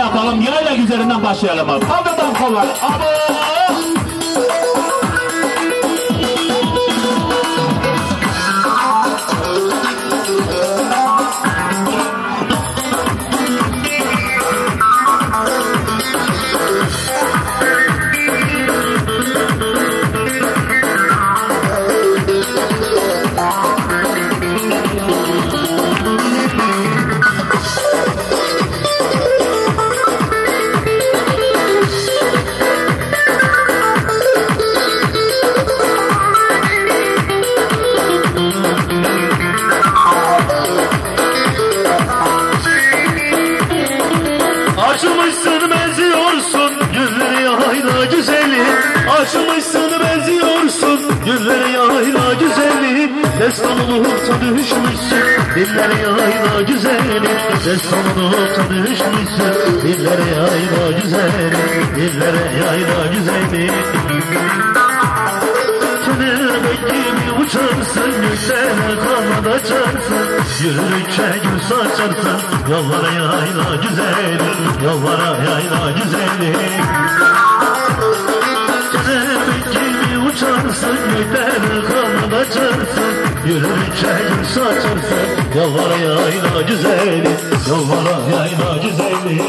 yapalım. Yayla güzelinden başlayalım abi. Kaldırdan kolları. Abi. Açmışsın benziyorsun güllere yayla güzeli. Açmışsın benziyorsun güllere yayla güzeli. Destan olup da düşmüşsün dillere yayla güzeli. Destan olup da düşmüşsün dillere yayla güzeli. Dillere yayla güzeli. Kelebek gibi uçarsın, yüksele kanat açarsın. Yürürken gül saçarsın, yollara yayla güzeli. Yollara yayla güzeli. Kelebek gibi uçarsın, yüksele kanat açarsın. Yürürken gül saçarsın, yollara yayla güzeli. Yollara yayla güzeli.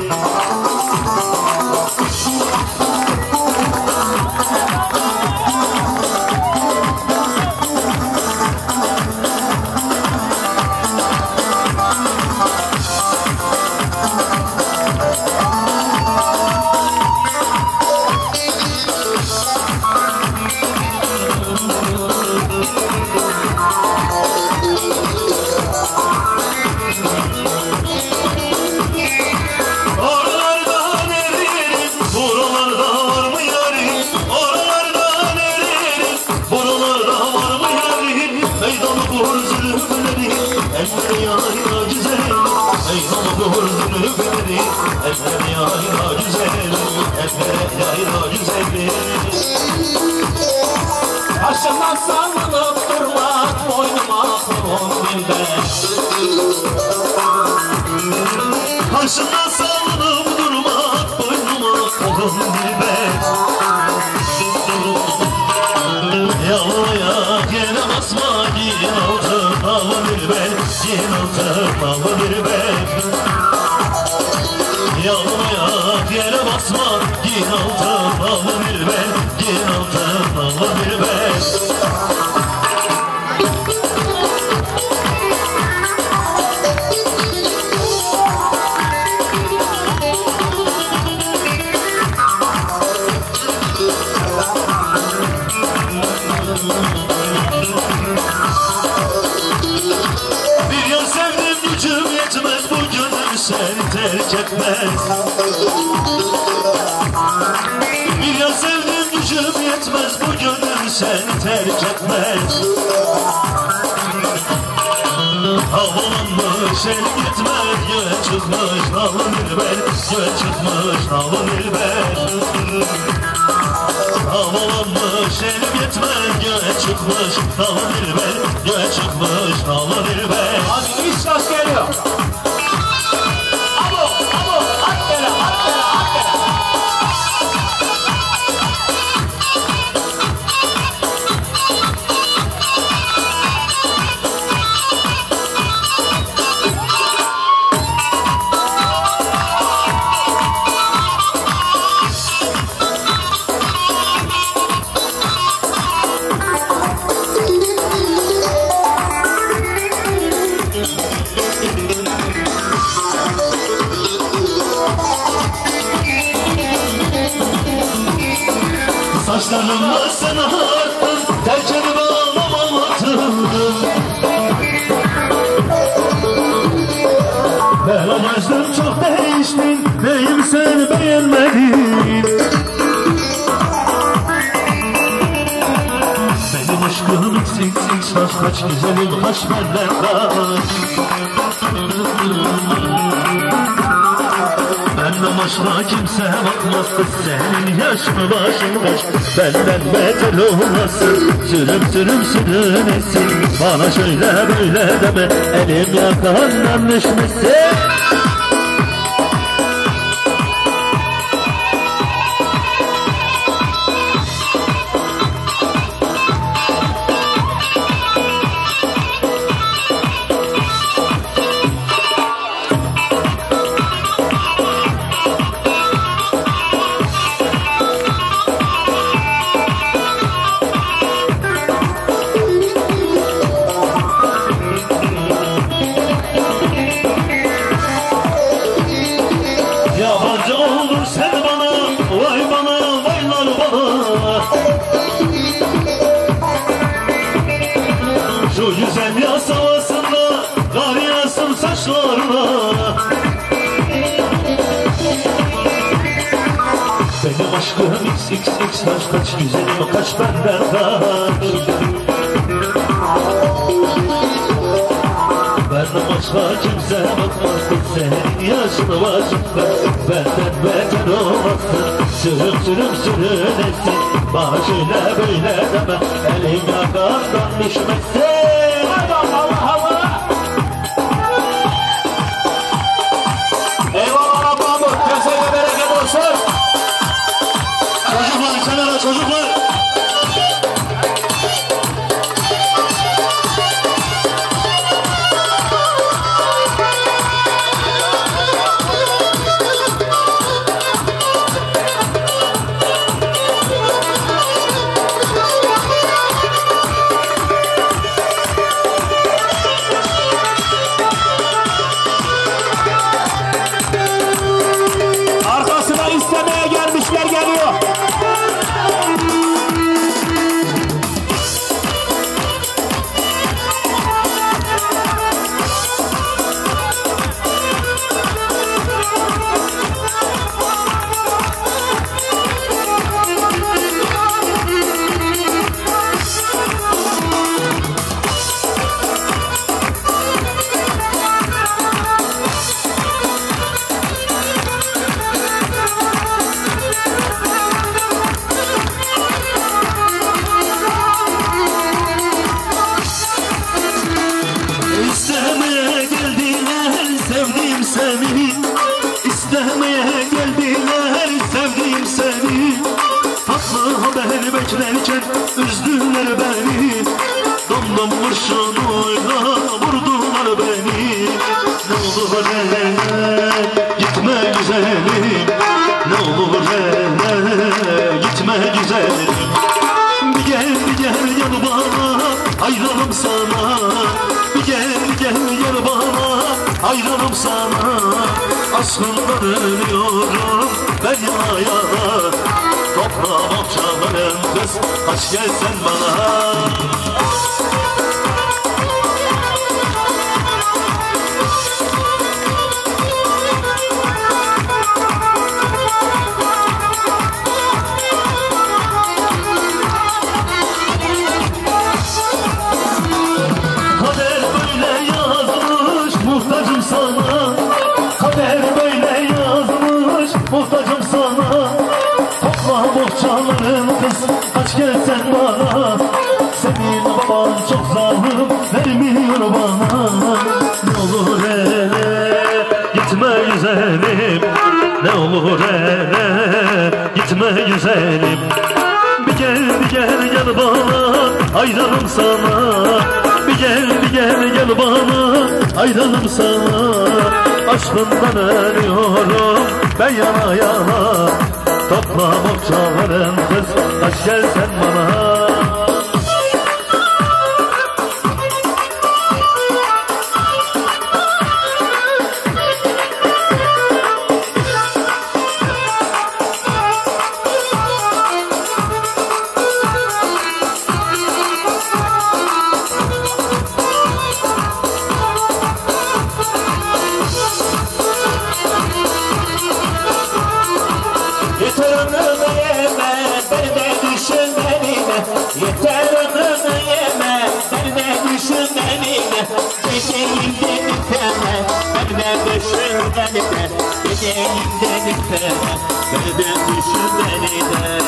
Ellere yayla güzel, eyvallah doğru zülüfleri. Ellere yayla güzel, ellere yayla güzel. Başımdan sallanıp durmak, boynuma kolum bilber. Başımdan sallanıp durmak, boynuma kolum bilber. Yavruya gene basma, giyin altın alı bilber. Giyin altın alı bilber. Yavruya gene basma, giyin altın alı bilber. Giyin altın alı bilber. Bir yar sevdim gücüm yetmez, bu gönül seni terk etmez. Bir yar sevdim gücüm yetmez, bu gönül seni terk etmez. Havalanmış el gitmez, göğe çıkmış nalı bilber. Göğe çıkmış nalı bilber. Havalanmış elim yetmez, göğe çıkmış nalı bilber. Göğe çıkmış nalı bilber. Hadi iş rast geliyor. Abo, abo, at gele, at gele, at gele. Saçlarımla sen arttın, tercihini bağlamamadın. Ben amaçtım çok değiştin, neyim seni beğenmedin. Benim aşkım eksik saç, kaç güzelim kaç benden kaç. Benden başka kimse bakmaz kız, senin yaş mı başın kaç. Benden beter olmasın, sürüm sürünesin. Bana şöyle böyle deme, elim yakandan düşmesin. Benim aşkım XXX kaç güzelim kaç benden kaç. Benden başka kimse bakmazsın senin yaşını başında. Benden beter olmazsın sürüm sürüm sürünesin. Bana şöyle böyle deme elin yakandan düşmesin. Allah Allah. Eyvallah Mahmut, kesene bereket olsun. Çocuklar kenara çocuklar. Arkasına istemeye gelmişler geliyor. İstemeye geldiler sevdiğim seni. İstemeye geldiler sevdiğim seni. Tatlı haber beklerken üzdüler beni. Damdan kurşunuyla vurdular beni. Ne olur hele gitme güzelim. Ne olur hele gitme güzelim. Bir gel yanı bana hayranım sana. Bir gel yanı bana hayranım sana. Aşkından ölüyorum ben yana yana. Toprağım okşalarım kız aç gelsen bana. Kader böyle yazmış muhtacım sana. Kader böyle yazmış muhtacım sana. Topla bohçalarım kız aç gelsen bana. Senin baban çok zalim vermiyor bana. Ne olur hele gitme güzelim. Ne olur hele gitme güzelim. Bir gel bana hayranım sana. Bir gel bana hayranım sana. Aşkından ölüyorum ben yana yana. Topla bohçalarım kız aç gelsen bana. Yeter ömrümü yeme, beni de düşün benimle. Yeter ömrümü yeme, beni de düşün benimle. Geceyim dedik deme, beni de düşün benimle. Geceyim dedik deme, beni de düşün benimle.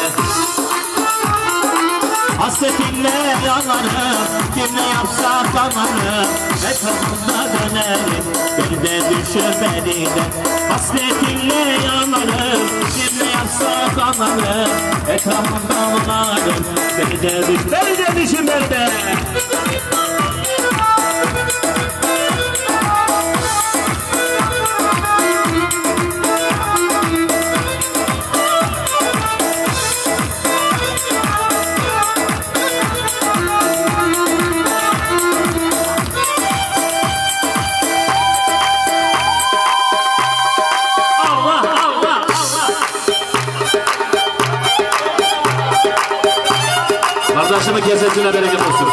Hasretinle yanarım, kim ne yapsa kanarım. Etrafımda dönerim, beni de düşün beni de. Hasretinle yanarım, kim ne yapsa kanarım. Etrafımda dolanırım, beni de düşün beni de. Kardeşimin kesetine bereket olsun.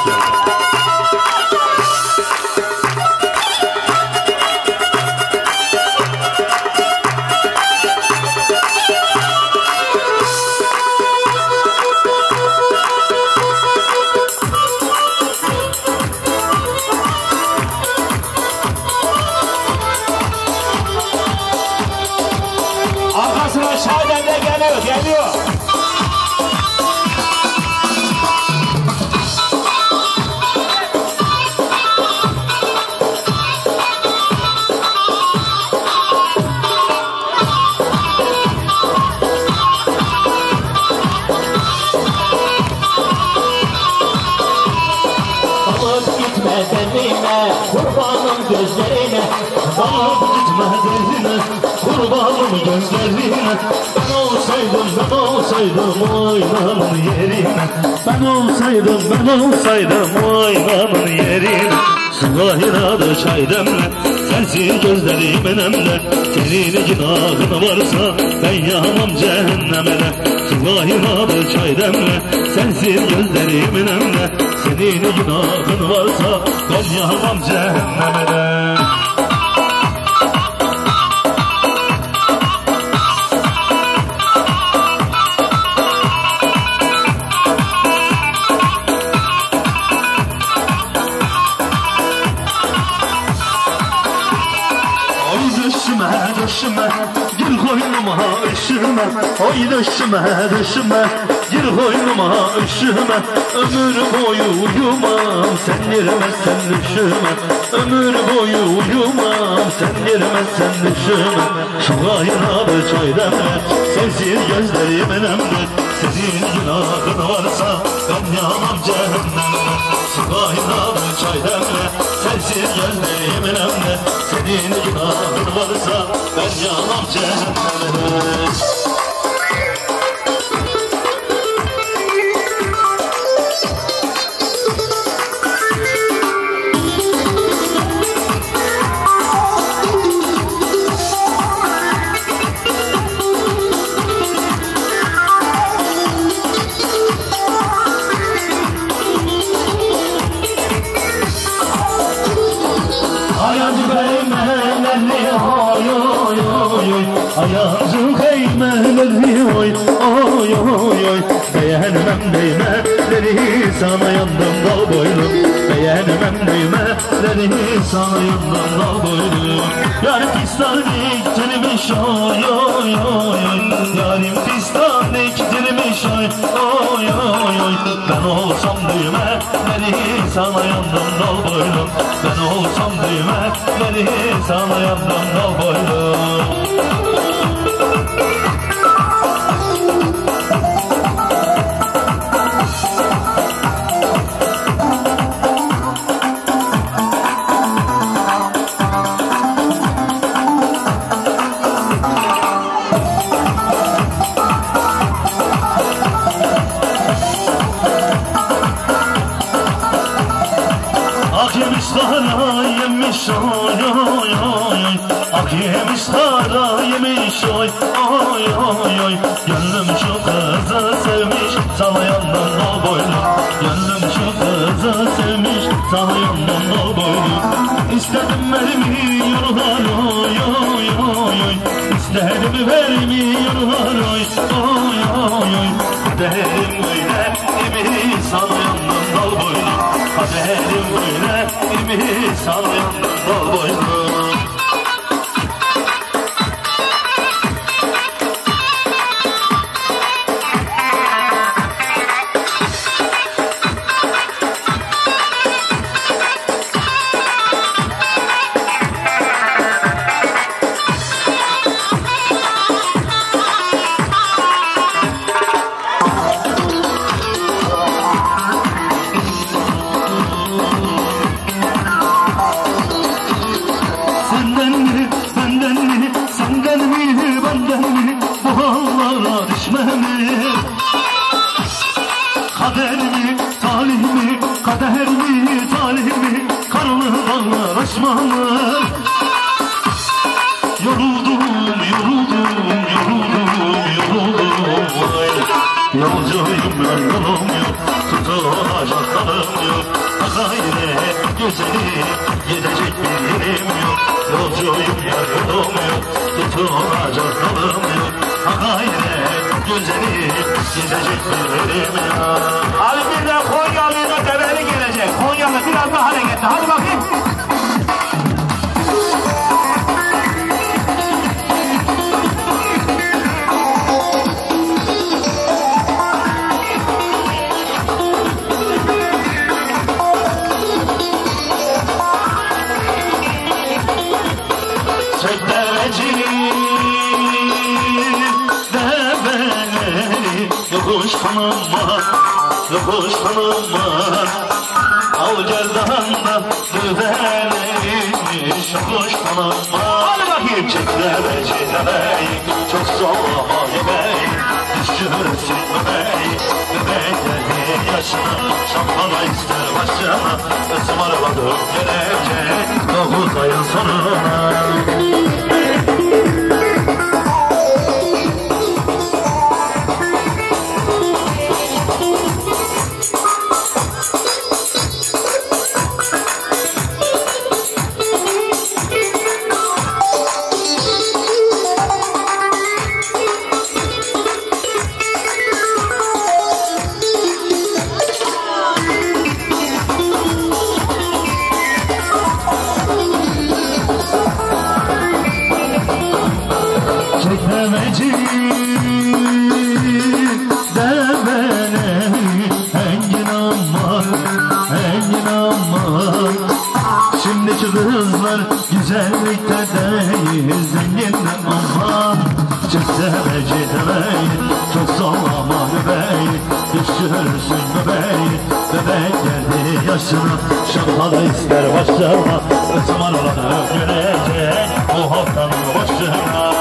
Arkasına Şahide'm de geliyor. Kurbanım gözlerine, dalıp gitme derine, kurbanım gözlerine. Ben olsaydım oynanın yerine, ben olsaydım oynanın yerine. Sılahına da çay demle, sensiz gözlerimin emle. Senin günahın varsa ben yanam cehenneme de. Sılahına da çay demle, sensiz gözlerimin emle. Senin günahın varsa ben yanam cehenneme de. Düşme, gir koynuma üşüme. Oy düşme, gir koynuma üşüme. Ömür boyu uyumam, sen girmezsen düşüme. Ömür boyu uyumam, sen girmezsen düşüme. Şu aynalı çay demle, sensiz gözlerimin emri. Senin günahın varsa ben yanam cehenneme. Şu aynalı çay demle, sensiz gözlerimin emri. Senin günahın varsa ben yanam cehenneme. Ayazı keymeleri oy oy oy oy. Beğenmem değmeleri sana yandım dal boylum. Beğenmem değmeleri sana yandım dal boylum. Yarim pistanik dilmiş oy oy oy oy. Yarim pistanik dilmiş oy oy oy oy. Ben olsam değmeleri sana yandım dal boylum. Ben olsam değmeleri sana yandım dal boylum. Yemiş oy oy oy. Ak yemiş kara yemiş oy oy oy oy. Gönlüm şu kızı sevmiş sana yandım dal boylu. Gönlüm şu kızı sevmiş sana yandım dal boylu. İstedim vermiyorlar oy oy oy oy. İstedim vermiyorlar oy oy oy oy. Derim öyle imi sana yandım dal boylu. Haberim öyle imi sana yandım dal boylu. Yolcuyum ben yolum yok, tutulacak dalım yok. Gayret güzeli gidecek bir yerim yok. Yolcuyum ben yolum yok, tutulacak dalım yok. Gayret güzeli gidecek bir yerim yok. Abi bir de Konyalı'yla develi gelecek. Konyalı biraz daha hareketli. Hadi bakayım. kuşkanım var, kuşkanım var. Al gerdanla düzenmiş kuşkanım var. Hadi bakayım. Çekleme çeklemeyi, çok zorlama yemeği. Düşürürsün bebeği, bebeği geldi yaşına. Şampana ister başına, ısmarladım gelecek 9 ayın sonuna. Çeklemeci de beni engin ama, engin ama. Şimdiki kızlar güzellikte değil, zengin ama. Çeklemeci de beni, çok zorlama bebeği. Düşürürsün bebeği, bebek geldi yaşına. Şampana ister başına, ısmarladım gülecek bu haftanın başına.